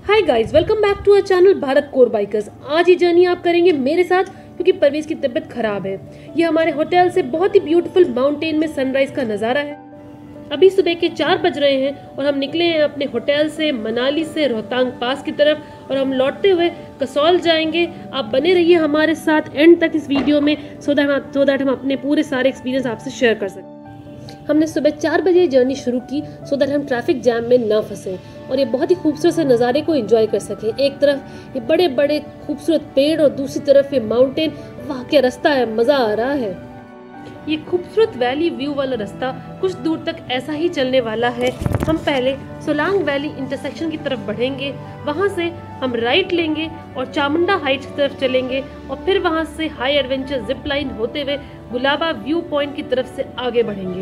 Hi guys, welcome back to our channel Bharat core bikers. आज ये journey आप करेंगे मेरे साथ क्योंकि परवेज की तबीयत खराब है। ये हमारे होटल से बहुत ही ब्यूटीफुल माउंटेन में सनराइज का नज़ारा है। अभी सुबह के 4 बज रहे हैं और हम निकले हैं अपने होटल से मनाली से रोहतांग पास की तरफ और हम लौटते हुए कसौल जाएंगे। आप बने रहिए हमारे साथ एंड तक इस वीडियो में सो दैट हम अपने पूरे सारे एक्सपीरियंस आपसे शेयर कर सकें। हमने सुबह 4 बजे जर्नी शुरू की सो दैट हम ट्रैफिक जैम में ना फंसे और ये बहुत ही खूबसूरत से नज़ारे को एंजॉय कर सकें। एक तरफ ये बड़े बड़े खूबसूरत पेड़ और दूसरी तरफ ये माउंटेन। वाह क्या रास्ता है, मज़ा आ रहा है। ये खूबसूरत वैली व्यू वाला रास्ता कुछ दूर तक ऐसा ही चलने वाला है। हम पहले सोलांग वैली इंटरसेक्शन की तरफ बढ़ेंगे, वहाँ से हम राइट लेंगे और चामुंडा हाइट्स की तरफ चलेंगे और फिर वहाँ से हाई एडवेंचर जिप लाइन होते हुए गुलाबा व्यू पॉइंट की तरफ से आगे बढ़ेंगे।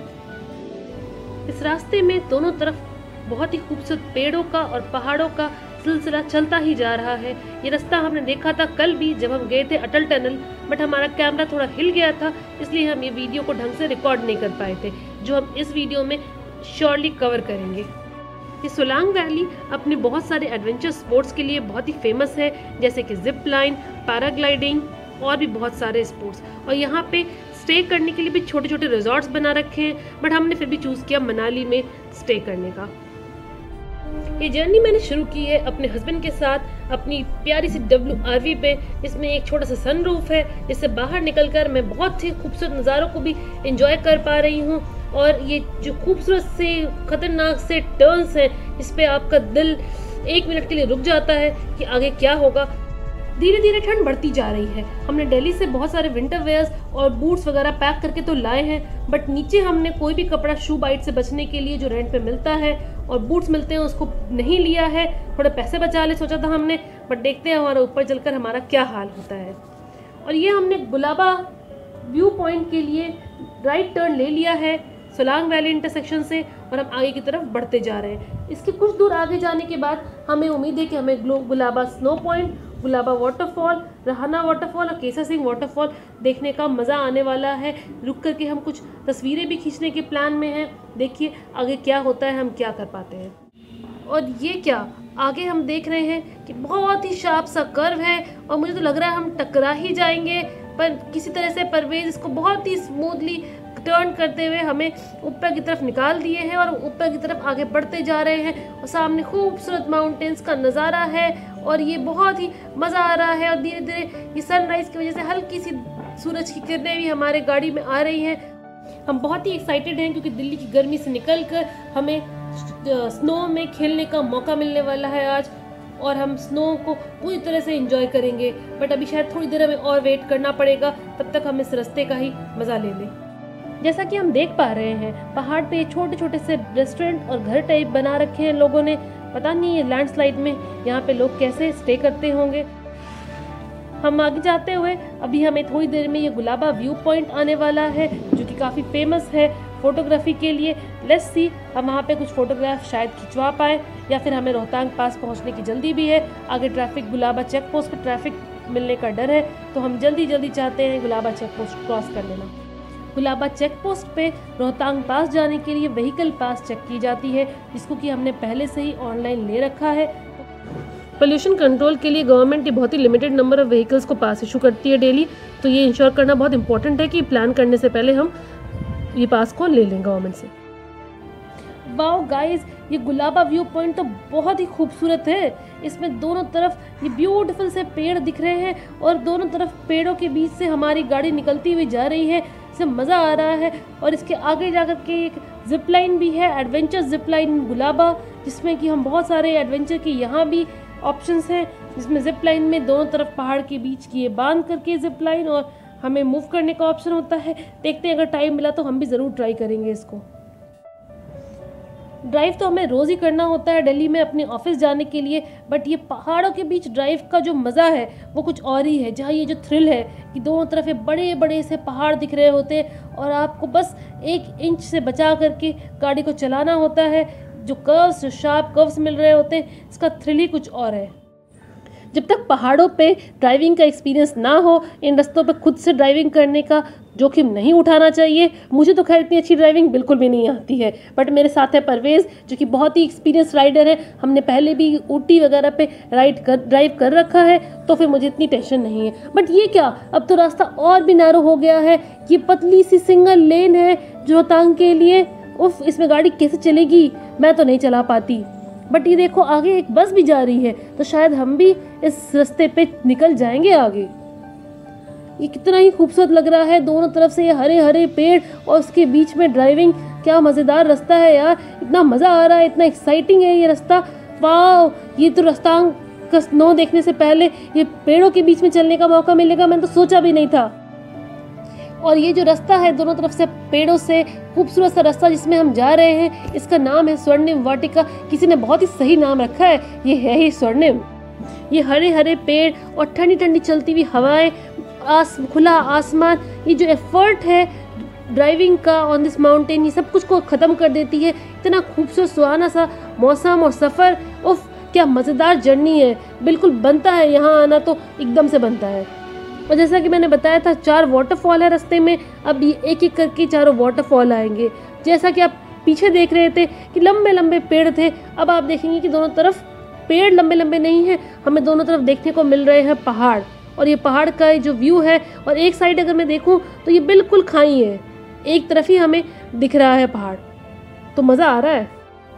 इस रास्ते में दोनों तरफ बहुत ही खूबसूरत पेड़ों का और पहाड़ों का सिलसिला चलता ही जा रहा है। ये रास्ता हमने देखा था कल भी जब हम गए थे अटल टनल, बट हमारा कैमरा थोड़ा हिल गया था इसलिए हम ये वीडियो को ढंग से रिकॉर्ड नहीं कर पाए थे, जो हम इस वीडियो में श्योरली कवर करेंगे। ये सोलांग वैली अपने बहुत सारे एडवेंचर स्पोर्ट्स के लिए बहुत ही फेमस है, जैसे कि जिप लाइन, पैराग्लाइडिंग और भी बहुत सारे स्पोर्ट्स। और यहाँ पे स्टे करने के लिए भी छोटे छोटे रिजॉर्ट्स बना रखे हैं, बट हमने फिर भी चूज़ किया मनाली में स्टे करने का। ये जर्नी मैंने शुरू की है अपने हस्बैंड के साथ अपनी प्यारी सी WRV पे। इसमें एक छोटा सा सनरूफ है जिससे बाहर निकलकर मैं बहुत ही खूबसूरत नज़ारों को भी एंजॉय कर पा रही हूँ। और ये जो खूबसूरत से खतरनाक से टर्न्स हैं, इस पे आपका दिल 1 मिनट के लिए रुक जाता है कि आगे क्या होगा। धीरे धीरे ठंड बढ़ती जा रही है। हमने दिल्ली से बहुत सारे विंटर वेयर्स और बूट्स वगैरह पैक करके तो लाए हैं, बट नीचे हमने कोई भी कपड़ा शू बाइट से बचने के लिए जो रेंट पे मिलता है और बूट्स मिलते हैं उसको नहीं लिया है। थोड़े पैसे बचा ले सोचा था हमने, बट देखते हैं हमारा ऊपर चलकर हमारा क्या हाल होता है। और ये हमने गुलाबा व्यू पॉइंट के लिए राइट टर्न ले लिया है सोलांग वैली इंटरसेक्शन से और हम आगे की तरफ बढ़ते जा रहे हैं। इसके कुछ दूर आगे जाने के बाद हमें उम्मीद है कि हमें Gulaba snow point, Gulaba waterfall, Rahana waterfall और केसर सिंह वाटरफॉल देखने का मज़ा आने वाला है। रुक करके हम कुछ तस्वीरें भी खींचने के प्लान में हैं। देखिए आगे क्या होता है, हम क्या कर पाते हैं। और ये क्या आगे हम देख रहे हैं कि बहुत ही शार्प सा कर्व है और मुझे तो लग रहा है हम टकरा ही जाएंगे, पर किसी तरह से परवेज इसको बहुत ही स्मूथली टर्न करते हुए हमें ऊपर की तरफ निकाल दिए हैं और ऊपर की तरफ आगे बढ़ते जा रहे हैं। और सामने खूबसूरत माउंटेन्स का नज़ारा है और ये बहुत ही मज़ा आ रहा है। और धीरे धीरे ये सनराइज़ की वजह से हल्की सी सूरज की किरणें भी हमारे गाड़ी में आ रही हैं। हम बहुत ही एक्साइटेड हैं क्योंकि दिल्ली की गर्मी से निकलकर हमें स्नो में खेलने का मौका मिलने वाला है आज, और हम स्नो को पूरी तरह से एंजॉय करेंगे। बट अभी शायद थोड़ी देर हमें और वेट करना पड़ेगा, तब तक हम इस रास्ते का ही मज़ा ले लें। जैसा कि हम देख पा रहे हैं पहाड़ पे छोटे छोटे से रेस्टोरेंट और घर टाइप बना रखे हैं लोगों ने। पता नहीं ये लैंडस्लाइड में यहाँ पे लोग कैसे स्टे करते होंगे। हम आगे जाते हुए अभी हमें थोड़ी देर में ये गुलाबा व्यू पॉइंट आने वाला है जो कि काफ़ी फेमस है फोटोग्राफी के लिए। लेट्स सी हम वहाँ पे कुछ फोटोग्राफ शायद खिंचवा पाए या फिर हमें रोहतांग पास पहुँचने की जल्दी भी है। आगे ट्रैफिक गुलाबा चेक पोस्ट पर ट्रैफिक मिलने का डर है, तो हम जल्दी जल्दी चाहते हैं गुलाबा चेक पोस्ट क्रॉस कर लेना। गुलाबा चेक पोस्ट पे रोहतांग पास जाने के लिए व्हीकल पास चेक की जाती है, जिसको कि हमने पहले से ही ऑनलाइन ले रखा है। पोल्यूशन कंट्रोल के लिए गवर्नमेंट ये बहुत ही लिमिटेड नंबर ऑफ व्हीकल्स को पास इशू करती है डेली, तो ये इंश्योर करना बहुत इंपॉर्टेंट है कि प्लान करने से पहले हम ये पास को ले लें गवर्नमेंट से। वाओ गाइस, ये गुलाबा व्यू पॉइंट तो बहुत ही खूबसूरत है। इसमें दोनों तरफ ये ब्यूटीफुल से पेड़ दिख रहे हैं और दोनों तरफ पेड़ों के बीच से हमारी गाड़ी निकलती हुई जा रही है। इससे मज़ा आ रहा है। और इसके आगे जाकर के एक जिप लाइन भी है, एडवेंचर जिप लाइन गुलाबा, जिसमें कि हम बहुत सारे एडवेंचर के यहाँ भी ऑप्शंस हैं, जिसमें जिप लाइन में दोनों तरफ पहाड़ के बीच की ये बांध करके जिप लाइन और हमें मूव करने का ऑप्शन होता है। देखते हैं अगर टाइम मिला तो हम भी ज़रूर ट्राई करेंगे इसको। ड्राइव तो हमें रोज़ ही करना होता है दिल्ली में अपने ऑफिस जाने के लिए, बट ये पहाड़ों के बीच ड्राइव का जो मज़ा है वो कुछ और ही है। जहाँ ये जो थ्रिल है कि दोनों तरफ ये बड़े बड़े से पहाड़ दिख रहे होते हैं और आपको बस 1 इंच से बचा करके गाड़ी को चलाना होता है। जो कर्व्स, जो शार्प कर्व्स मिल रहे होते हैं, इसका थ्रिल ही कुछ और है। जब तक पहाड़ों पे ड्राइविंग का एक्सपीरियंस ना हो, इन रास्तों पे खुद से ड्राइविंग करने का जोखिम नहीं उठाना चाहिए। मुझे तो खैर इतनी अच्छी ड्राइविंग बिल्कुल भी नहीं आती है, बट मेरे साथ है परवेज़ जो कि बहुत ही एक्सपीरियंस राइडर है। हमने पहले भी ऊटी वगैरह पे ड्राइव कर रखा है, तो फिर मुझे इतनी टेंशन नहीं है। बट ये क्या, अब तो रास्ता और भी नैरो हो गया है। ये पतली सी सिंगल लेन है रोहतांग के लिए। उफ, इसमें गाड़ी कैसे चलेगी, मैं तो नहीं चला पाती। बट ये देखो आगे एक बस भी जा रही है, तो शायद हम भी इस रास्ते पे निकल जाएंगे आगे। ये कितना ही खूबसूरत लग रहा है, दोनों तरफ से ये हरे हरे पेड़ और उसके बीच में ड्राइविंग। क्या मज़ेदार रास्ता है यार, इतना मज़ा आ रहा है, इतना एक्साइटिंग है ये रास्ता। वाह, ये तो रोहतांग का स्नो देखने से पहले ये पेड़ों के बीच में चलने का मौका मिलेगा, मैंने तो सोचा भी नहीं था। और ये जो रास्ता है दोनों तरफ से पेड़ों से खूबसूरत सा रास्ता जिसमें हम जा रहे हैं, इसका नाम है स्वर्णिम वाटिका। किसी ने बहुत ही सही नाम रखा है, ये है ही स्वर्णिम। ये हरे हरे पेड़ और ठंडी ठंडी चलती हुई हवाएं, खुला आसमान, ये जो एफर्ट है ड्राइविंग का ऑन दिस माउंटेन, ये सब कुछ को ख़त्म कर देती है। इतना खूबसूरत सुहाना सा मौसम और सफ़र, उफ क्या मज़ेदार जर्नी है। बिल्कुल बनता है यहाँ आना, तो एकदम से बनता है। और जैसा कि मैंने बताया था 4 वाटरफॉल है रास्ते में, अब ये एक एक करके चारों वाटरफॉल आएंगे। जैसा कि आप पीछे देख रहे थे कि लंबे लंबे पेड़ थे, अब आप देखेंगे कि दोनों तरफ पेड़ लंबे लंबे नहीं हैं, हमें दोनों तरफ देखने को मिल रहे हैं पहाड़। और ये पहाड़ का जो व्यू है, और एक साइड अगर मैं देखूं तो ये बिल्कुल खाई है, एक तरफ ही हमें दिख रहा है पहाड़, तो मज़ा आ रहा है।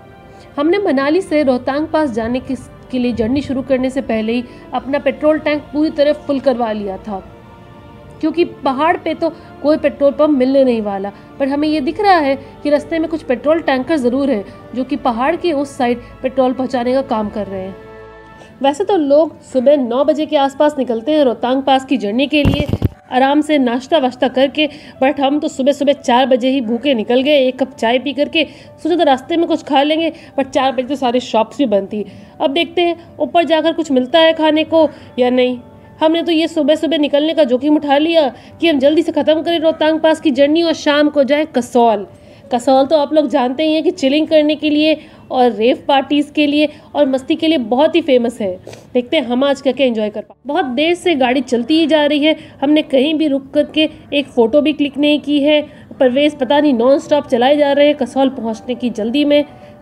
हमने मनाली से रोहतांग पास जाने के लिए जर्नी शुरू करने से पहले ही अपना पेट्रोल टैंक पूरी तरह फुल करवा लिया था, क्योंकि पहाड़ पे तो कोई पेट्रोल पंप मिलने नहीं वाला। पर हमें ये दिख रहा है कि रास्ते में कुछ पेट्रोल टैंकर ज़रूर है जो कि पहाड़ के उस साइड पेट्रोल पहुंचाने का काम कर रहे हैं। वैसे तो लोग सुबह 9 बजे के आसपास निकलते हैं रोहतांग पास की जर्नी के लिए, आराम से नाश्ता वाश्ता करके, बट हम तो सुबह सुबह 4 बजे ही भूखे निकल गए। एक कप चाय पी करके सोचा था रास्ते में कुछ खा लेंगे, बट 4 बजे तो सारी शॉप्स भी बंद थी। अब देखते हैं ऊपर जाकर कुछ मिलता है खाने को या नहीं। हमने तो ये सुबह सुबह निकलने का जोखिम उठा लिया कि हम जल्दी से ख़त्म करें रोहतांग पास की जर्नी और शाम को जाए कसौल। कसौल तो आप लोग जानते ही हैं कि चिलिंग करने के लिए और रेव पार्टीज़ के लिए और मस्ती के लिए बहुत ही फेमस है। देखते हैं हम आज क्या एंजॉय कर पाए। बहुत देर से गाड़ी चलती ही जा रही है, हमने कहीं भी रुक करके एक फ़ोटो भी क्लिक नहीं की है। परवेज़ पता नहीं नॉन स्टॉप चलाए जा रहे हैं कसौल पहुंचने की जल्दी में,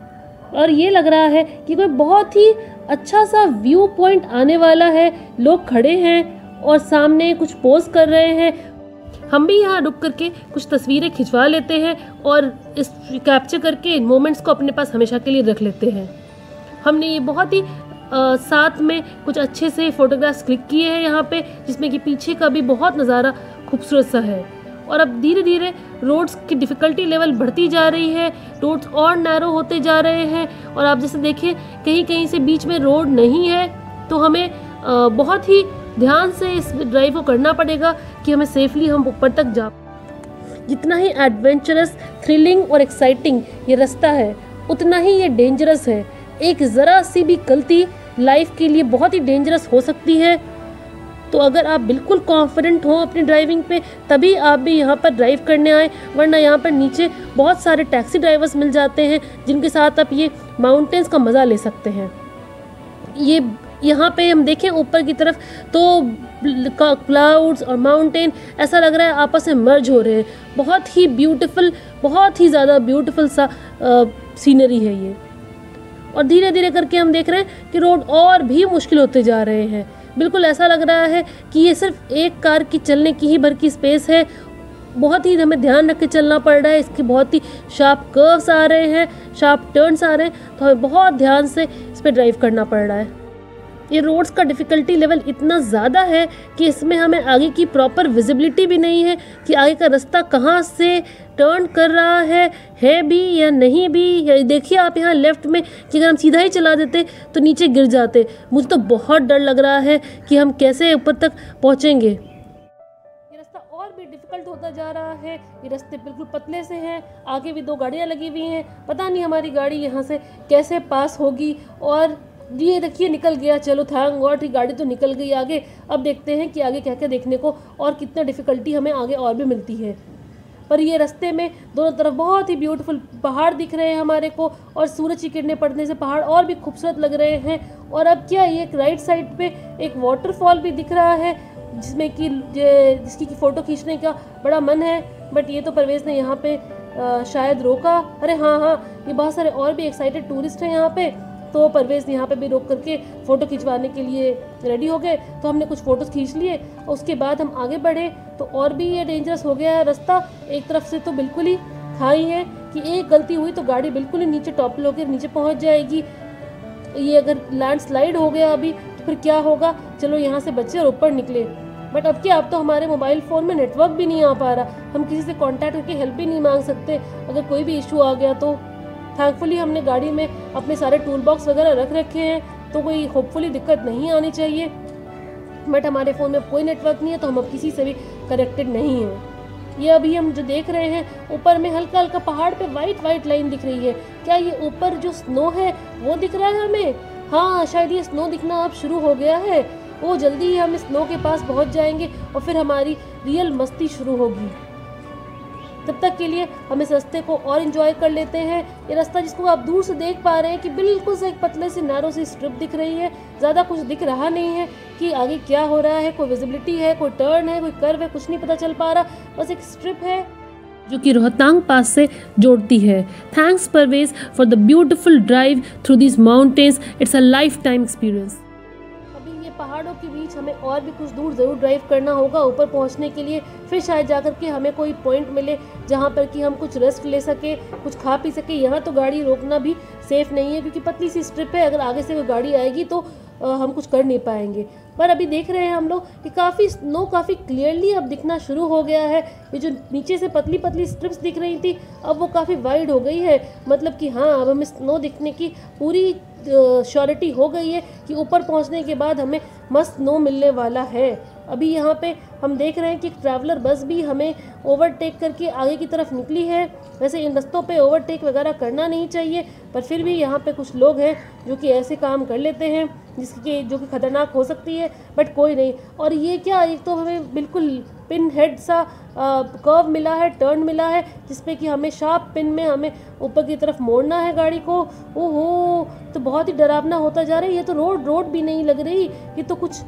और ये लग रहा है कि कोई बहुत ही अच्छा सा व्यू पॉइंट आने वाला है। लोग खड़े हैं और सामने कुछ पोज कर रहे हैं। हम भी यहाँ रुक करके कुछ तस्वीरें खिंचवा लेते हैं और इस कैप्चर करके इन मोमेंट्स को अपने पास हमेशा के लिए रख लेते हैं। हमने ये बहुत ही साथ में कुछ अच्छे से फोटोग्राफ्स क्लिक किए हैं यहाँ पे, जिसमें कि पीछे का भी बहुत नज़ारा खूबसूरत सा है। और अब धीरे धीरे रोड्स की डिफ़िकल्टी लेवल बढ़ती जा रही है, रोड्स और नैरो होते जा रहे हैं। और आप जैसे देखें कहीं कहीं से बीच में रोड नहीं है, तो हमें बहुत ही ध्यान से इस ड्राइव को करना पड़ेगा कि हमें सेफली हम ऊपर तक जा। जितना ही एडवेंचरस, थ्रिलिंग और एक्साइटिंग ये रास्ता है, उतना ही ये डेंजरस है। एक ज़रा सी भी गलती लाइफ के लिए बहुत ही डेंजरस हो सकती है। तो अगर आप बिल्कुल कॉन्फिडेंट हो अपनी ड्राइविंग पे, तभी आप भी यहाँ पर ड्राइव करने आए, वरना यहाँ पर नीचे बहुत सारे टैक्सी ड्राइवर्स मिल जाते हैं जिनके साथ आप ये माउंटेन्स का मज़ा ले सकते हैं। ये यहाँ पे हम देखें ऊपर की तरफ तो क्लाउड्स और माउंटेन ऐसा लग रहा है आपस में मर्ज हो रहे हैं। बहुत ही ब्यूटीफुल, बहुत ही ज़्यादा ब्यूटीफुल सा सीनरी है ये। और धीरे धीरे करके हम देख रहे हैं कि रोड और भी मुश्किल होते जा रहे हैं। बिल्कुल ऐसा लग रहा है कि ये सिर्फ एक कार की चलने की ही भर की स्पेस है। बहुत ही हमें ध्यान रख के चलना पड़ रहा है। इसके बहुत ही शार्प कर्व्स आ रहे हैं, शार्प टर्न्स आ रहे हैं, तो हमें बहुत ध्यान से इस पर ड्राइव करना पड़ रहा है। ये रोड्स का डिफ़िकल्टी लेवल इतना ज़्यादा है कि इसमें हमें आगे की प्रॉपर विजिबिलिटी भी नहीं है कि आगे का रास्ता कहाँ से टर्न कर रहा है भी या नहीं भी। देखिए आप यहाँ लेफ़्ट में कि अगर हम सीधा ही चला देते तो नीचे गिर जाते। मुझे तो बहुत डर लग रहा है कि हम कैसे ऊपर तक पहुँचेंगे। ये रास्ता और भी डिफ़िकल्ट होता जा रहा है। ये रास्ते बिल्कुल पतले से हैं, आगे भी 2 गाड़ियाँ लगी हुई हैं, पता नहीं हमारी गाड़ी यहाँ से कैसे पास होगी। और ये देखिए निकल गया, चलो थैंक गॉड की गाड़ी तो निकल गई आगे। अब देखते हैं कि आगे क्या क्या देखने को और कितना डिफ़िकल्टी हमें आगे और भी मिलती है। पर ये रास्ते में दोनों तरफ बहुत ही ब्यूटीफुल पहाड़ दिख रहे हैं हमारे को, और सूरज की किरणें पड़ने से पहाड़ और भी खूबसूरत लग रहे हैं। और अब क्या, ये एक राइट साइड पे एक वाटरफॉल भी दिख रहा है जिसमें कि जिसकी फ़ोटो खींचने का बड़ा मन है, बट ये तो परवेज़ ने यहाँ पे शायद रोका। अरे हाँ, ये बहुत सारे और भी एक्साइटेड टूरिस्ट हैं यहाँ पे, तो परवेज़ यहाँ पे भी रोक करके फ़ोटो खिंचवाने के लिए रेडी हो गए। तो हमने कुछ फ़ोटोज़ खींच लिए, उसके बाद हम आगे बढ़े तो और भी ये डेंजरस हो गया है रास्ता। एक तरफ से तो बिल्कुल ही खाई है कि एक गलती हुई तो गाड़ी बिल्कुल ही नीचे टॉपल होकर नीचे पहुँच जाएगी। ये अगर लैंडस्लाइड हो गया अभी तो फिर क्या होगा। चलो यहाँ से बचे और ऊपर निकले, बट अब क्या, अब तो हमारे मोबाइल फ़ोन में नेटवर्क भी नहीं आ पा रहा, हम किसी से कांटेक्ट करके हेल्प भी नहीं मांग सकते अगर कोई भी इशू आ गया तो। थैंकफुली हमने गाड़ी में अपने सारे टूल बॉक्स वगैरह रख रखे हैं, तो कोई होपफुली दिक्कत नहीं आनी चाहिए, बट हमारे फ़ोन में कोई नेटवर्क नहीं है तो हम अब किसी से भी कनेक्टेड नहीं हैं। ये अभी हम जो देख रहे हैं ऊपर में हल्का हल्का पहाड़ पे वाइट लाइन दिख रही है। क्या ये ऊपर जो स्नो है वो दिख रहा है हमें? हाँ, शायद ये स्नो दिखना अब शुरू हो गया है। वो जल्दी ही हम इस स्नो के पास पहुंच जाएंगे और फिर हमारी रियल मस्ती शुरू होगी। तब तक के लिए हम इस रास्ते को और एंजॉय कर लेते हैं। ये रास्ता जिसको आप दूर से देख पा रहे हैं कि बिल्कुल से एक पतले से नैरो सी स्ट्रिप दिख रही है, ज़्यादा कुछ दिख रहा नहीं है कि आगे क्या हो रहा है, कोई विजिबिलिटी है, कोई टर्न है, कोई कर्व है, कुछ नहीं पता चल पा रहा, बस एक स्ट्रिप है जो कि रोहतांग पास से जोड़ती है। Thanks Parvez for the beautiful drive through these mountains, it's a lifetime experience. पहाड़ों के बीच हमें और भी कुछ दूर ज़रूर ड्राइव करना होगा ऊपर पहुंचने के लिए, फिर शायद जाकर के हमें कोई पॉइंट मिले जहां पर कि हम कुछ रेस्ट ले सके, कुछ खा पी सके। यहाँ तो गाड़ी रोकना भी सेफ़ नहीं है क्योंकि पतली सी स्ट्रिप है, अगर आगे से कोई गाड़ी आएगी तो हम कुछ कर नहीं पाएंगे। पर अभी देख रहे हैं हम लोग कि काफ़ी स्नो काफ़ी क्लियरली अब दिखना शुरू हो गया है। ये जो नीचे से पतली पतली स्ट्रिप्स दिख रही थी अब वो काफ़ी वाइड हो गई है, मतलब कि हाँ, अब हमें स्नो दिखने की पूरी श्योरिटी हो गई है कि ऊपर पहुंचने के बाद हमें मस्त स्नो मिलने वाला है। अभी यहाँ पे हम देख रहे हैं कि ट्रैवलर बस भी हमें ओवरटेक करके आगे की तरफ निकली है। वैसे इन रास्तों पे ओवरटेक वगैरह करना नहीं चाहिए, पर फिर भी यहाँ पे कुछ लोग हैं जो कि ऐसे काम कर लेते हैं जो कि ख़तरनाक हो सकती है, बट कोई नहीं। और ये क्या, एक तो हमें बिल्कुल पिन हेड सा कर्व मिला है, टर्न मिला है, जिसपे कि हमें शार्प पिन में हमें ऊपर की तरफ मोड़ना है गाड़ी को। ओहो, तो बहुत ही डरावना होता जा रहा है। ये तो रोड भी नहीं लग रही, ये तो कुछ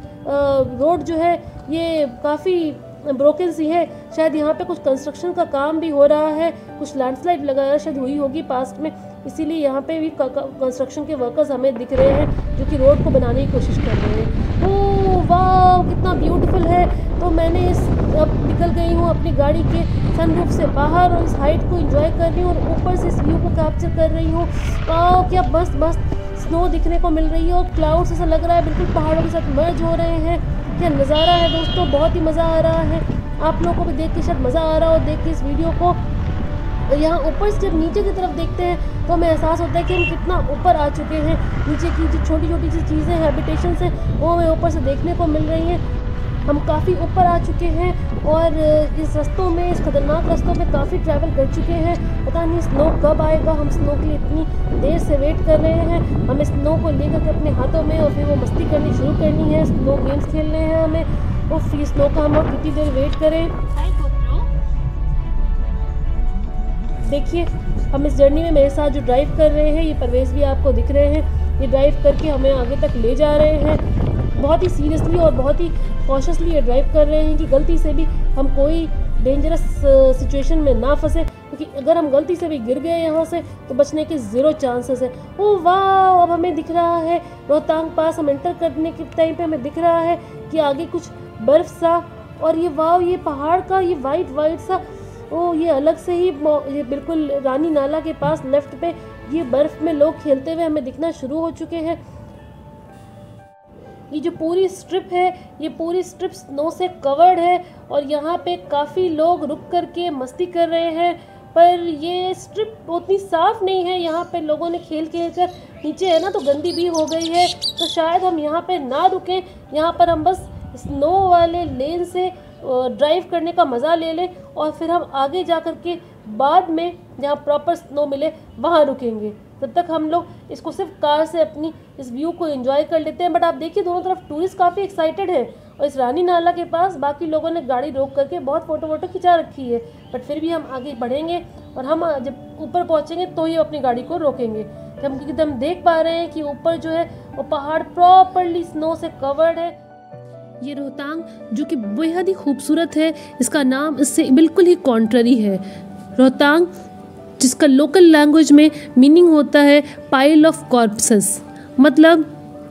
रोड जो है ये काफ़ी ब्रोकन सी है। शायद यहाँ पे कुछ कंस्ट्रक्शन का काम भी हो रहा है, कुछ लैंडस्लाइड वगैरह शायद हुई होगी पास्ट में, इसीलिए यहाँ पे भी कंस्ट्रक्शन के वर्कर्स हमें दिख रहे हैं जो कि रोड को बनाने की कोशिश कर रहे हैं। ओह वाह, कितना ब्यूटीफुल है। तो मैंने अब निकल गई हूँ अपनी गाड़ी के सनरूफ से बाहर और इस हाइट को एंजॉय कर रही हूँ और ऊपर से इस व्यू को कैप्चर कर रही हूँ। क्या मस्त स्नो दिखने को मिल रही है और क्लाउड्स ऐसा लग रहा है बिल्कुल पहाड़ों के साथ मर्ज हो रहे हैं। क्या नज़ारा है दोस्तों, बहुत ही मज़ा आ रहा है। आप लोगों को भी देख के शायद मज़ा आ रहा हो देख के इस वीडियो को। यहाँ ऊपर से जब नीचे की तरफ देखते हैं तो हमें एहसास होता है कि हम कितना ऊपर आ चुके हैं। नीचे की जो छोटी छोटी सी चीज़ें हैबिटेशंस हैं वो हमें ऊपर से देखने को मिल रही हैं। हम काफ़ी ऊपर आ चुके हैं और इस रास्तों में, इस खतरनाक रास्तों में काफ़ी ट्रैवल कर चुके हैं। पता नहीं स्नो कब आएगा, हम स्नो के लिए इतनी देर से वेट कर रहे हैं। हमें स्नो को लेकर के अपने हाथों में और फिर वो मस्ती करनी शुरू करनी है, स्नो गेम्स खेलने हैं हमें। और फिर स्नो का हम और कितनी देर वेट करें। देखिए, हम इस जर्नी में मेरे साथ जो ड्राइव कर रहे हैं, ये परवेज़ भी आपको दिख रहे हैं, ये ड्राइव करके हमें आगे तक ले जा रहे हैं। बहुत ही सीरियसली और बहुत ही कॉशियसली ये ड्राइव कर रहे हैं कि गलती से भी हम कोई डेंजरस सिचुएशन में ना फंसे, क्योंकि अगर हम गलती से भी गिर गए यहाँ से तो बचने के ज़ीरो चांसेस है। ओह वाह, अब हमें दिख रहा है रोहतांग पास हम एंटर करने के टाइम पे हमें दिख रहा है कि आगे कुछ बर्फ़ सा, और ये वाह, ये पहाड़ का ये वाइट सा, ओ ये अलग से ही, ये बिल्कुल रानी नाला के पास लेफ्ट पे ये बर्फ़ में लोग खेलते हुए हमें दिखना शुरू हो चुके हैं। ये जो पूरी स्ट्रिप है, ये पूरी स्ट्रिप स्नो से कवर्ड है और यहाँ पे काफ़ी लोग रुक कर के मस्ती कर रहे हैं, पर ये स्ट्रिप उतनी साफ़ नहीं है। यहाँ पे लोगों ने खेल कर नीचे है ना तो गंदी भी हो गई है, तो शायद हम यहाँ पे ना रुकें। यहाँ पर हम बस स्नो वाले लेन से ड्राइव करने का मज़ा ले लें और फिर हम आगे जा कर के बाद में जहाँ प्रॉपर स्नो मिले वहाँ रुकेंगे। तब तक हम लोग इसको सिर्फ कार से अपनी इस व्यू को एंजॉय कर लेते हैं। बट आप देखिए दोनों तरफ टूरिस्ट काफ़ी एक्साइटेड हैं और इस रानी नाला के पास बाकी लोगों ने गाड़ी रोक करके बहुत फ़ोटो खिंचा रखी है। बट फिर भी हम आगे बढ़ेंगे और हम जब ऊपर पहुँचेंगे तो ही अपनी गाड़ी को रोकेंगे। क्योंकि हम देख पा रहे हैं कि ऊपर जो है वो पहाड़ प्रॉपरली स्नो से कवर्ड है। ये रोहतांग जो कि बेहद ही खूबसूरत है, इसका नाम इससे बिल्कुल ही कॉन्ट्ररी है। रोहतांग जिसका लोकल लैंग्वेज में मीनिंग होता है पाइल ऑफ कॉर्प्सेस, मतलब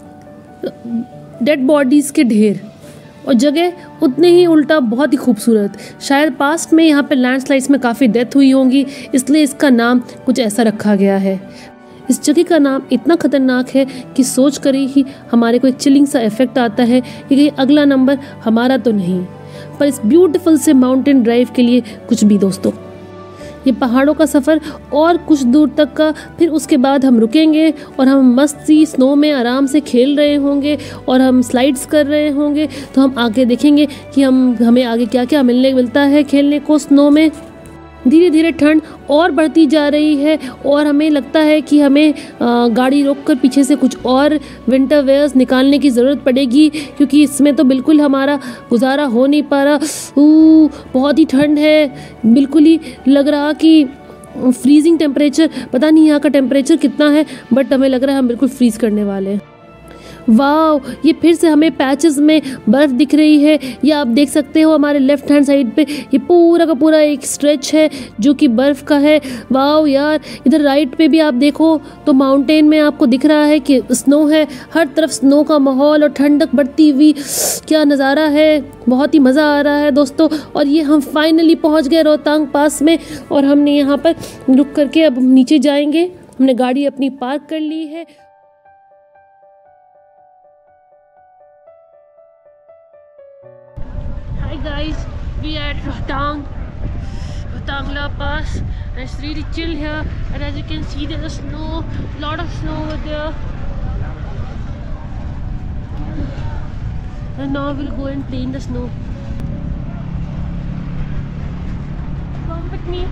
डेड बॉडीज़ के ढेर, और जगह उतने ही उल्टा बहुत ही खूबसूरत। शायद पास्ट में यहाँ पे लैंडस्लाइड्स में काफ़ी डेथ हुई होंगी, इसलिए इसका नाम कुछ ऐसा रखा गया है। इस जगह का नाम इतना खतरनाक है कि सोच कर ही हमारे को एक चिलिंग सा इफेक्ट आता है कि अगला नंबर हमारा तो नहीं, पर इस ब्यूटीफुल से माउंटेन ड्राइव के लिए कुछ भी दोस्तों। ये पहाड़ों का सफ़र और कुछ दूर तक का, फिर उसके बाद हम रुकेंगे और हम मस्ती स्नो में आराम से खेल रहे होंगे और हम स्लाइड्स कर रहे होंगे। तो हम आगे देखेंगे कि हमें आगे क्या क्या मिलता है खेलने को स्नो में। धीरे धीरे ठंड और बढ़ती जा रही है और हमें लगता है कि हमें गाड़ी रोककर पीछे से कुछ और विंटर वेयर्स निकालने की ज़रूरत पड़ेगी, क्योंकि इसमें तो बिल्कुल हमारा गुजारा हो नहीं पा रहा। बहुत ही ठंड है, बिल्कुल ही लग रहा कि फ्रीजिंग टेम्परेचर, पता नहीं यहाँ का टेम्परेचर कितना है, बट हमें लग रहा है हम बिल्कुल फ्रीज़ करने वाले हैं। वाओ, ये फिर से हमें पैचेस में बर्फ़ दिख रही है। ये आप देख सकते हो हमारे लेफ्ट हैंड साइड पे ये पूरा का पूरा एक स्ट्रेच है जो कि बर्फ़ का है। वाओ यार, इधर राइट पे भी आप देखो तो माउंटेन में आपको दिख रहा है कि स्नो है, हर तरफ स्नो का माहौल और ठंडक बढ़ती हुई, क्या नज़ारा है, बहुत ही मज़ा आ रहा है दोस्तों। और ये हम फाइनली पहुँच गए रोहतांग पास में और हमने यहाँ पर रुक करके अब नीचे जाएंगे। हमने गाड़ी अपनी पार्क कर ली है। Hi guys, we are at Rohtang La Pass, and it's really chill here, and as you can see there's snow, lot of snow over there, and now we'll go and play in the snow. Come with me.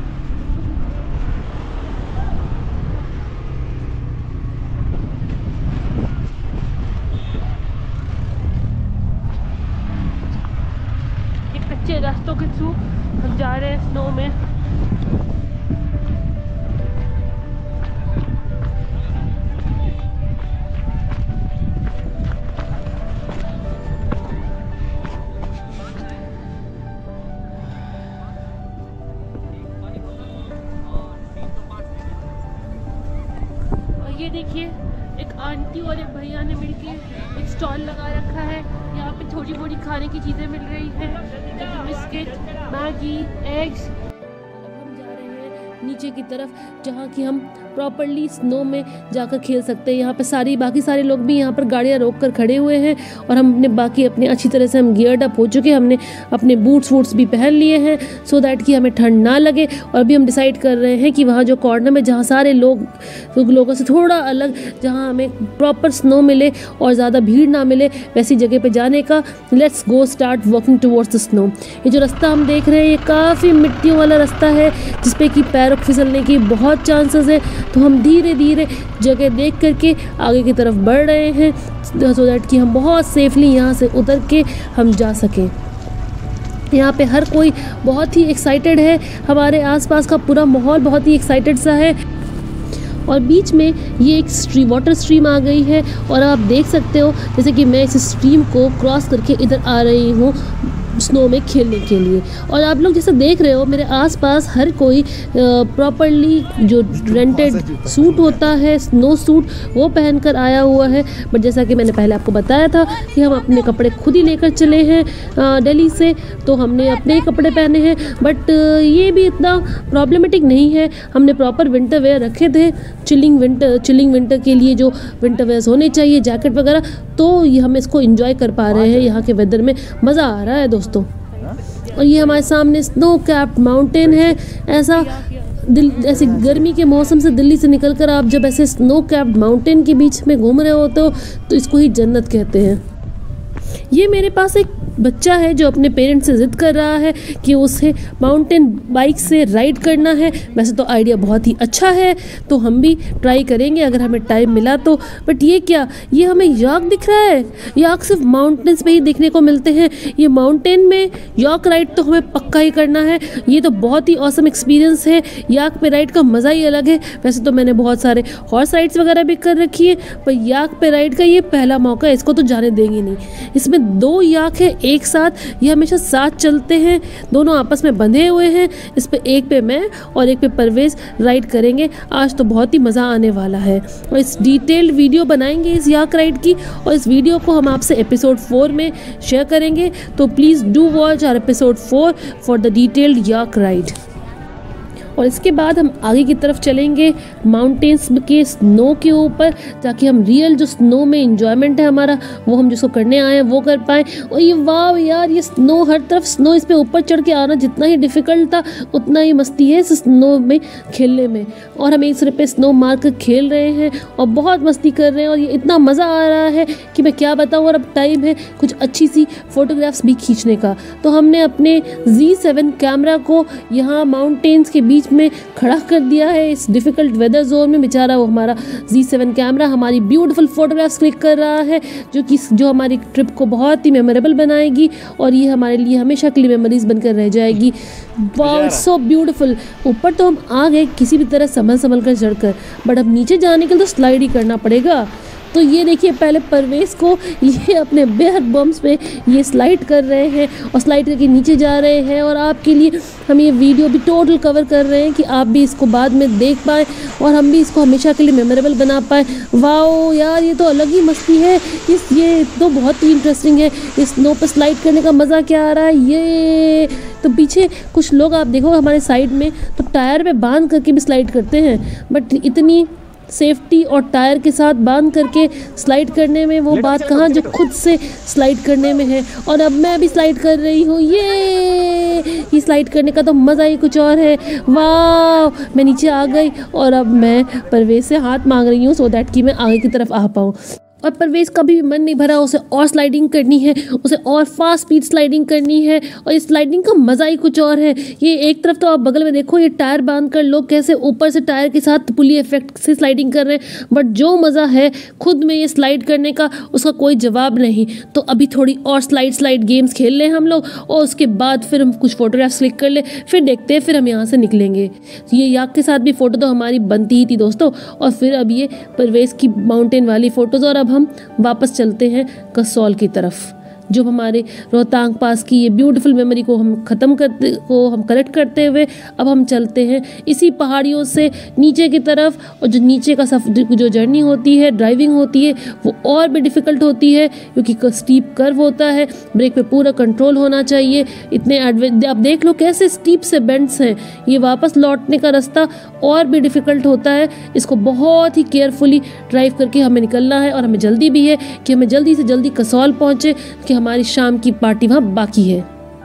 कच्चे रास्तों के through हम जा रहे हैं snow में। और ये देखिए, एक आंटी और एक भैया ने मिलके एक स्टॉल लगा रखा है। यहाँ पे थोड़ी मोड़ी खाने की चीज़ें मिल रही है, जैसे बिस्किट, मैगी, एग्स। हम जा रहे हैं नीचे की तरफ जहाँ कि हम प्रॉपरली स्नो में जाकर खेल सकते हैं। यहाँ पे बाकी सारे लोग भी यहाँ पर गाड़ियाँ रोक कर खड़े हुए हैं और हमने अपने अच्छी तरह से हम गियर्ड अप हो चुके हैं। हमने अपने बूट्स भी पहन लिए हैं सो दैट कि हमें ठंड ना लगे। और अभी हम डिसाइड कर रहे हैं कि वहाँ जो कॉर्नर में जहाँ सारे लोगों से थोड़ा अलग, जहाँ हमें प्रॉपर स्नो मिले और ज़्यादा भीड़ ना मिले, वैसी जगह पे जाने का। Let's go start walking towards the snow. ये जो रास्ता हम देख रहे हैं ये काफ़ी मिट्टियों वाला रास्ता है जिसपे कि पैरों फिसलने की बहुत चांसेस है। तो हम धीरे धीरे जगह देख करके आगे की तरफ बढ़ रहे हैं सो दैट कि हम बहुत सेफली यहाँ से उतर के हम जा सकें। यहाँ पे हर कोई बहुत ही एक्साइटेड है, हमारे आसपास का पूरा माहौल बहुत ही एक्साइटेड सा है। और बीच में ये एक वाटर स्ट्रीम आ गई है और आप देख सकते हो जैसे कि मैं इस स्ट्रीम को क्रॉस करके इधर आ रही हूँ स्नो में खेलने के लिए। और आप लोग जैसे देख रहे हो मेरे आसपास हर कोई प्रॉपरली जो रेंटेड सूट होता है, स्नो सूट, वो पहनकर आया हुआ है। बट जैसा कि मैंने पहले आपको बताया था कि हम अपने कपड़े खुद ही लेकर चले हैं दिल्ली से, तो हमने अपने ही कपड़े पहने हैं। बट ये भी इतना प्रॉब्लमेटिक नहीं है, हमने प्रॉपर विंटर वेयर रखे थे, चिलिंग विंटर के लिए जो विंटर वेयर्स होने चाहिए, जैकेट वगैरह, तो ये हम इसको एंजॉय कर पा रहे हैं। यहाँ के वेदर में मज़ा आ रहा है दोस्तों। और ये हमारे सामने स्नो कैप्ड माउंटेन है। ऐसे गर्मी के मौसम से दिल्ली से निकलकर आप जब ऐसे स्नो कैप्ड माउंटेन के बीच में घूम रहे होते हो तो इसको ही जन्नत कहते हैं। ये मेरे पास एक बच्चा है जो अपने पेरेंट्स से ज़िद कर रहा है कि उसे माउंटेन बाइक से राइड करना है। वैसे तो आइडिया बहुत ही अच्छा है, तो हम भी ट्राई करेंगे अगर हमें टाइम मिला तो। बट ये क्या, ये हमें याक दिख रहा है? याक सिर्फ माउंटेन्स पे ही देखने को मिलते हैं। ये माउंटेन में याक राइड तो हमें पक्का ही करना है। ये तो बहुत ही ऑसम एक्सपीरियंस है। याक पे राइड का मज़ा ही अलग है। वैसे तो मैंने बहुत सारे हॉर्स राइड्स वगैरह भी कर रखी है, पर याक पे राइड का ये पहला मौका है, इसको तो जाने देंगे नहीं। इसमें 2 याक है एक साथ, ये हमेशा साथ चलते हैं, दोनों आपस में बंधे हुए हैं। इस पे एक पे मैं और एक पे परवेज़ राइड करेंगे। आज तो बहुत ही मज़ा आने वाला है और इस डिटेल्ड वीडियो बनाएंगे इस याक राइड की, और इस वीडियो को हम आपसे एपिसोड 4 में शेयर करेंगे। तो please do watch our episode 4 for the detailed yak ride. और इसके बाद हम आगे की तरफ चलेंगे माउंटेन्स के स्नो के ऊपर, ताकि हम रियल जो स्नो में इंजॉयमेंट है हमारा, वो हम जिसको करने आए हैं वो कर पाएँ। और ये वाह यार, ये स्नो, हर तरफ स्नो, इस पे ऊपर चढ़ के आना जितना ही डिफ़िकल्ट था उतना ही मस्ती है इस स्नो में खेलने में। और हम एक दूसरे पे स्नो मार कर खेल रहे हैं और बहुत मस्ती कर रहे हैं, और ये इतना मज़ा आ रहा है कि मैं क्या बताऊँ। और अब टाइम है कुछ अच्छी सी फ़ोटोग्राफ्स भी खींचने का। तो हमने अपने Z7 कैमरा को यहाँ माउंटेन्स के बीच में खड़ा कर दिया है इस डिफ़िकल्ट वेदर जोन में। बेचारा वो हमारा Z7 कैमरा हमारी ब्यूटीफुल फोटोग्राफ्स क्लिक कर रहा है, जो हमारी ट्रिप को बहुत ही मेमोरेबल बनाएगी, और ये हमारे लिए हमेशा के लिए मेमोरीज बनकर रह जाएगी। Wow, so beautiful. ऊपर तो हम आ गए किसी भी तरह संभल कर चढ़कर, बट अब नीचे जाने के लिए तो स्लाइड ही करना पड़ेगा। तो ये देखिए, पहले परवेज़ को ये अपने बेयर बम्स पे ये स्लाइड कर रहे हैं और स्लाइड करके नीचे जा रहे हैं, और आपके लिए हम ये वीडियो भी टोटल कवर कर रहे हैं कि आप भी इसको बाद में देख पाएँ और हम भी इसको हमेशा के लिए मेमोरेबल बना पाएँ। वाओ यार, ये तो अलग ही मस्ती है। ये तो बहुत ही इंटरेस्टिंग है। इस स्नो पर स्लाइड करने का मज़ा क्या आ रहा है। ये तो पीछे कुछ लोग आप देखो हमारे साइड में, तो टायर पे बांध करके भी स्लाइड करते हैं, बट इतनी सेफ्टी और टायर के साथ बांध करके स्लाइड करने में वो बात कहाँ जो खुद से स्लाइड करने में है। और अब मैं भी स्लाइड कर रही हूँ। ये स्लाइड करने का तो मज़ा ही कुछ और है। वाह, मैं नीचे आ गई और अब मैं परवेज़ से हाथ मांग रही हूँ सो दैट कि मैं आगे की तरफ आ पाऊँ। और परवेज़ का भी मन नहीं भरा, उसे और स्लाइडिंग करनी है, उसे और फास्ट स्पीड स्लाइडिंग करनी है, और इस स्लाइडिंग का मज़ा ही कुछ और है। ये एक तरफ तो आप बगल में देखो, ये टायर बांध कर लोग कैसे ऊपर से टायर के साथ पुली इफेक्ट से स्लाइडिंग कर रहे हैं, बट जो मज़ा है खुद में ये स्लाइड करने का, उसका कोई जवाब नहीं। तो अभी थोड़ी और स्लाइड गेम्स खेल लें हम लोग, और उसके बाद फिर हम कुछ फोटोग्राफ्स क्लिक कर ले, फिर देखते हैं फिर हम यहाँ से निकलेंगे। ये याक के साथ भी फ़ोटो तो हमारी बनती ही थी दोस्तों, और फिर अब ये परवेज़ की माउंटेन वाली फ़ोटोज़। और अब हम वापस चलते हैं कसौल की तरफ, जो हमारे रोहतांग पास की ये ब्यूटीफुल मेमोरी को हम कलेक्ट करते हुए अब हम चलते हैं इसी पहाड़ियों से नीचे की तरफ। और जो नीचे का जो जर्नी होती है, ड्राइविंग होती है, वो और भी डिफ़िकल्ट होती है क्योंकि स्टीप कर्व होता है, ब्रेक पे पूरा कंट्रोल होना चाहिए। इतने आप देख लो कैसे स्टीप से बेंड्स हैं। ये वापस लौटने का रास्ता और भी डिफ़िकल्ट होता है। इसको बहुत ही केयरफुली ड्राइव करके हमें निकलना है, और हमें जल्दी भी है कि हमें जल्दी से जल्दी कसौल पहुँचे कि हमारी शाम की पार्टी वहाँ बाकी है।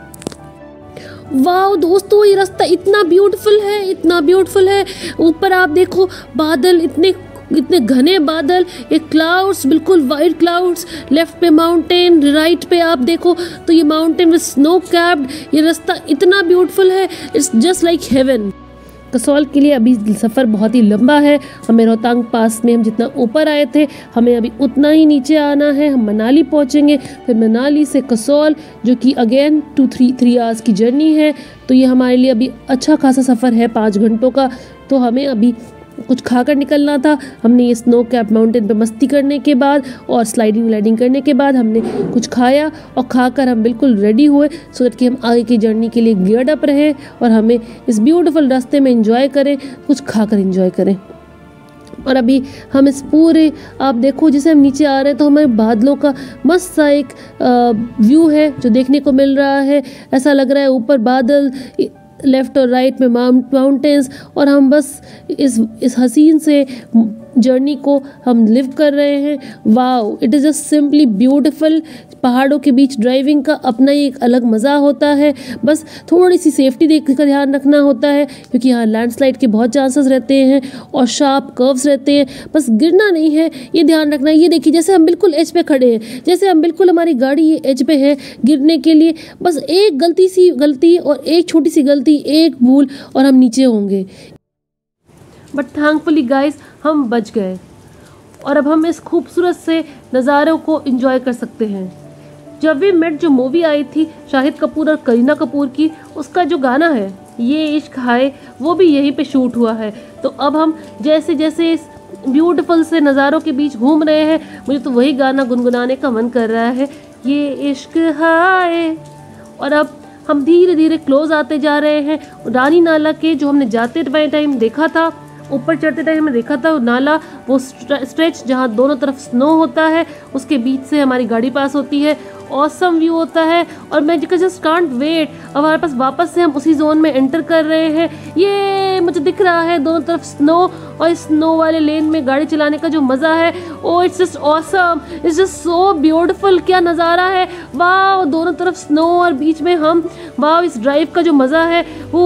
वाह दोस्तों, ये रास्ता इतना ब्यूटीफुल है। ऊपर आप देखो बादल, इतने घने बादल, ये क्लाउड्स, बिल्कुल वाइट क्लाउड्स, लेफ्ट पे माउंटेन, राइट पे आप देखो तो ये माउंटेन विद स्नो कैप्ड। ये रास्ता इतना ब्यूटीफुल है, it's just like heaven. Kasol के लिए अभी सफ़र बहुत ही लंबा है। हमें रोहतांग पास में हम जितना ऊपर आए थे, हमें अभी उतना ही नीचे आना है। हम मनाली पहुंचेंगे, फिर मनाली से कसौल, जो कि अगेन 2-3 आवर्स की जर्नी है। तो ये हमारे लिए अभी अच्छा खासा सफ़र है, 5 घंटों का। तो हमें अभी कुछ खाकर निकलना था। हमने ये स्नो कैप माउंटेन पे मस्ती करने के बाद और स्लाइडिंग करने के बाद हमने कुछ खाया, और खाकर हम बिल्कुल रेडी हुए सो दैट कि हम आगे की जर्नी के लिए गियर्ड अप रहे और हमें इस ब्यूटीफुल रास्ते में एंजॉय करें, कुछ खाकर एंजॉय करें। और अभी हम इस पूरे, आप देखो जैसे हम नीचे आ रहे हैं तो हमारे बादलों का मस्त सा एक व्यू है जो देखने को मिल रहा है। ऐसा लग रहा है ऊपर बादल, लेफ़्ट और राइट में माउंटेन्स, और हम बस इस हसीन से जर्नी को हम लिव कर रहे हैं। Wow, it is just simply beautiful. पहाड़ों के बीच ड्राइविंग का अपना ही एक अलग मज़ा होता है। बस थोड़ी सी सेफ्टी देख का ध्यान रखना होता है, क्योंकि यहाँ लैंडस्लाइड के बहुत चांसेस रहते हैं और शार्प कर्व्स रहते हैं। बस गिरना नहीं है, ये ध्यान रखना है। ये देखिए, जैसे हम बिल्कुल एज पे खड़े हैं, जैसे हम बिल्कुल, हमारी गाड़ी ये एज पे है गिरने के लिए। बस एक गलती और एक छोटी सी गलती, एक भूल और हम नीचे होंगे। बट थैंकफुली गाइस, हम बच गए और अब हम इस खूबसूरत से नज़ारों को एंजॉय कर सकते हैं। जब वी मेट जो मूवी आई थी शाहिद कपूर और करीना कपूर की, उसका जो गाना है ये इश्क हाय, वो भी यहीं पे शूट हुआ है। तो अब हम जैसे जैसे इस ब्यूटीफुल से नज़ारों के बीच घूम रहे हैं, मुझे तो वही गाना गुनगुनाने का मन कर रहा है, ये इश्क हाय। और अब हम धीरे धीरे क्लोज आते जा रहे हैं रानी नाला के, जो हमने जाते टाइम देखा था, ऊपर चढ़ते टाइम हमने देखा था वो नाला, वो स्ट्रेच जहाँ दोनों तरफ स्नो होता है, उसके बीच से हमारी गाड़ी पास होती है। ऑसम व्यू होता है और मैं जस्ट कांट वेट। अब हमारे पास वापस से हम उसी जोन में एंटर कर रहे हैं। ये मुझे दिख रहा है दोनों तरफ स्नो, और इस स्नो वाले लेन में गाड़ी चलाने का जो मज़ा है, oh it's just awesome, it's just so beautiful. क्या नज़ारा है, वाह, दोनों तरफ स्नो और बीच में हम, वाह, इस ड्राइव का जो मज़ा है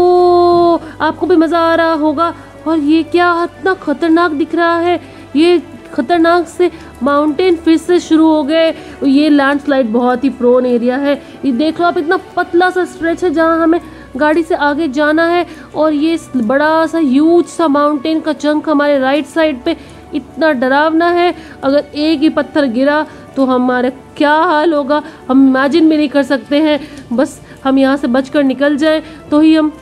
वो आपको भी मज़ा आ रहा होगा। और ये क्या इतना खतरनाक दिख रहा है, ये खतरनाक से माउंटेन फिर से शुरू हो गए। ये लैंडस्लाइड बहुत ही प्रोन एरिया है। ये देख लो आप, इतना पतला सा स्ट्रेच है जहाँ हमें गाड़ी से आगे जाना है, और ये बड़ा सा ह्यूज सा माउंटेन का चंक हमारे राइट साइड पे इतना डरावना है। अगर एक ही पत्थर गिरा तो हमारा क्या हाल होगा हम इमेजिन भी नहीं कर सकते हैं। बस हम यहाँ से बचकर निकल जाएं तो ही हम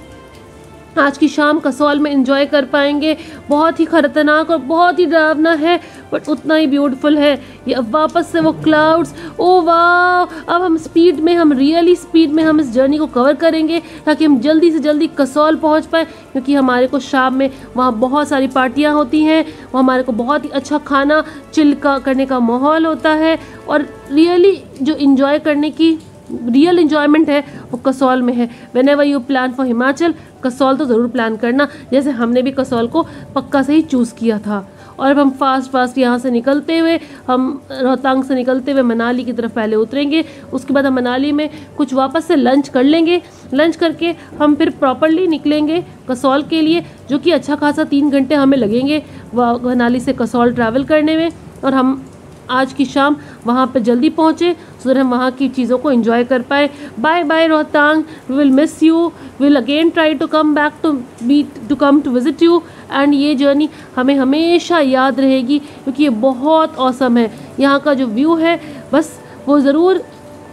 आज की शाम कसौल में एंजॉय कर पाएंगे। बहुत ही खतरनाक और बहुत ही डरावना है, बट उतना ही ब्यूटीफुल है। ये अब वापस से वो क्लाउड्स, ओ वाह, अब हम स्पीड में, हम रियली स्पीड में हम इस जर्नी को कवर करेंगे ताकि हम जल्दी से जल्दी कसौल पहुंच पाए, क्योंकि हमारे को शाम में वहाँ बहुत सारी पार्टियाँ होती हैं, वो हमारे को बहुत ही अच्छा खाना चिल करने का माहौल होता है, और रियली जो इंजॉय करने की रियल इंजॉयमेंट है वो कसौल में है। Whenever you plan for Himachal, Kasol तो ज़रूर प्लान करना, जैसे हमने भी कसौल को पक्का से ही चूज़ किया था। और अब हम फास्ट यहाँ से निकलते हुए, हम रोहतांग से निकलते हुए मनाली की तरफ पहले उतरेंगे। उसके बाद हम मनाली में कुछ वापस से लंच कर लेंगे। लंच करके हम फिर प्रॉपरली निकलेंगे कसौल के लिए, जो कि अच्छा खासा 3 घंटे हमें लगेंगे मनाली से कसौल ट्रैवल करने में। और हम आज की शाम वहाँ पे जल्दी पहुँचे सो दैट हम वहाँ की चीज़ों को एंजॉय कर पाए। Bye bye Rohtang, we will miss you, we will again try to come back to come to visit you, and ये जर्नी हमें हमेशा याद रहेगी, क्योंकि ये बहुत ऑसम है। यहाँ का जो व्यू है, बस वो ज़रूर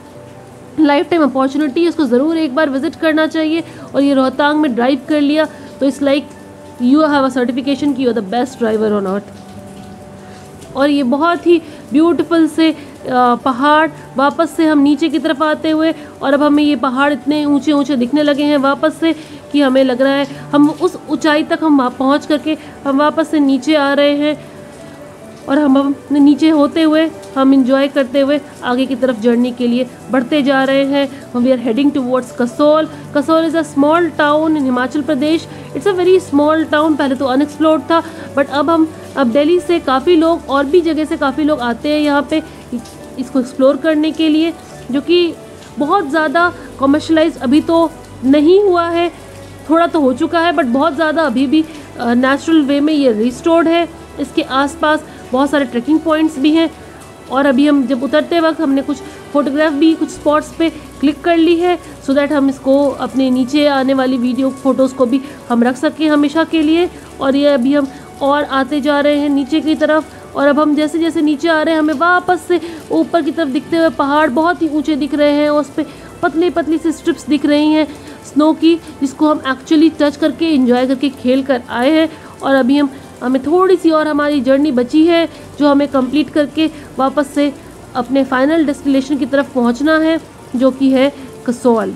लाइफ टाइम अपॉर्चुनिटी है, उसको ज़रूर एक बार विजिट करना चाहिए। और ये रोहतांग में ड्राइव कर लिया तो it's like you have a certification कि you are the best driver on earth. और ये बहुत ही ब्यूटीफुल से पहाड़, वापस से हम नीचे की तरफ आते हुए, और अब हमें ये पहाड़ इतने ऊंचे ऊंचे दिखने लगे हैं वापस से कि हमें लग रहा है हम उस ऊंचाई तक हम पहुंच करके हम वापस से नीचे आ रहे हैं। और हम नीचे होते हुए, हम इंजॉय करते हुए आगे की तरफ जर्नी के लिए बढ़ते जा रहे हैं। We are heading towards Kasol. Kasol is a small town in Himachal Pradesh. It's a very small town, पहले तो अनएक्सप्लोर्ड था, बट अब दिल्ली से काफ़ी लोग और भी जगह से काफ़ी लोग आते हैं यहाँ पे इसको एक्सप्लोर करने के लिए, जो कि बहुत ज़्यादा कमर्शलाइज अभी तो नहीं हुआ है, थोड़ा तो हो चुका है, बट बहुत ज़्यादा अभी भी नेचुरल वे में ये रिस्टोर्ड है। इसके आसपास बहुत सारे ट्रैकिंग पॉइंट्स भी हैं, और अभी हम जब उतरते वक्त हमने कुछ फोटोग्राफ भी कुछ स्पॉट्स पे क्लिक कर ली है, सो दैट हम इसको अपने नीचे आने वाली वीडियो फ़ोटोज़ को भी हम रख सकें हमेशा के लिए। और ये अभी हम और आते जा रहे हैं नीचे की तरफ, और अब हम जैसे जैसे नीचे आ रहे हैं हमें वापस से ऊपर की तरफ दिखते हुए पहाड़ बहुत ही ऊंचे दिख रहे हैं, और उस पर पतली पतली सी स्ट्रिप्स दिख रही हैं स्नो की, जिसको हम एक्चुअली टच करके एंजॉय करके खेल कर आए हैं। और अभी हमें थोड़ी सी और हमारी जर्नी बची है, जो हमें कंप्लीट करके वापस से अपने फाइनल डेस्टिनेशन की तरफ पहुंचना है, जो कि है कसौल।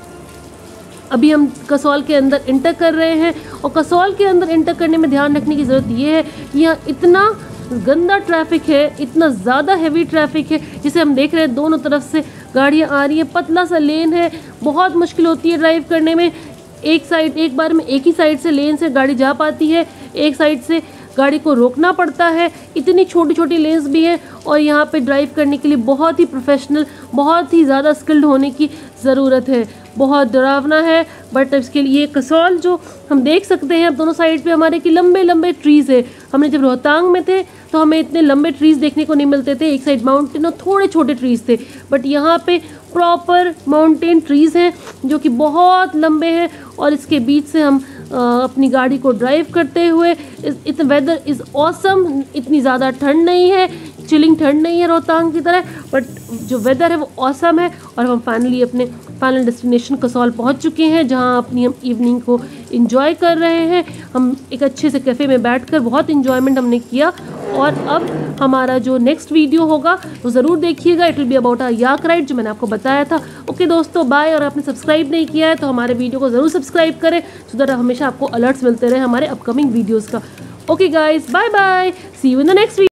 अभी हम कसौल के अंदर इंटर कर रहे हैं, और कसौल के अंदर इंटर करने में ध्यान रखने की ज़रूरत ये है कि यहाँ इतना गंदा ट्रैफिक है, इतना ज़्यादा हैवी ट्रैफिक है, जिसे हम देख रहे हैं दोनों तरफ से गाड़ियाँ आ रही हैं, पतला सा लेन है, बहुत मुश्किल होती है ड्राइव करने में। एक बार में एक ही साइड से लेन से गाड़ी जा पाती है, एक साइड से गाड़ी को रोकना पड़ता है, इतनी छोटी छोटी लेन्स भी है और यहाँ पे ड्राइव करने के लिए बहुत ही प्रोफेशनल, बहुत ही ज़्यादा स्किल्ड होने की ज़रूरत है। बहुत डरावना है, बट इसके लिए कसौल जो हम देख सकते हैं, अब दोनों साइड पे हमारे की लंबे लंबे ट्रीज़ है। हमने जब रोहतांग में थे तो हमें इतने लंबे ट्रीज़ देखने को नहीं मिलते थे, एक साइड माउंटेन और थोड़े छोटे ट्रीज़ थे, बट यहाँ पे प्रॉपर माउंटेन ट्रीज़ हैं जो कि बहुत लंबे हैं और इसके बीच से हम अपनी गाड़ी को ड्राइव करते हुए इतना वेदर इज़ ऑसम। इतनी ज़्यादा ठंड नहीं है, चिलिंग ठंड नहीं है रोहतांग की तरह, बट जो वेदर है वो ऑसम है। और हम फाइनली अपने फाइनल डेस्टिनेशन कसौल पहुंच चुके हैं, जहां अपनी हम इवनिंग को एंजॉय कर रहे हैं। हम एक अच्छे से कैफ़े में बैठकर बहुत इन्जॉयमेंट हमने किया। और अब हमारा जो नेक्स्ट वीडियो होगा वो ज़रूर देखिएगा, it will be about a yak ride जो मैंने आपको बताया था। ओके दोस्तों, बाय। और आपने सब्सक्राइब नहीं किया है तो हमारे वीडियो को ज़रूर सब्सक्राइब करें, सो दैट हमेशा आपको अलर्ट्स मिलते रहे हमारे अपकमिंग वीडियोज़ का। Okay guys, bye bye, see you in the next video.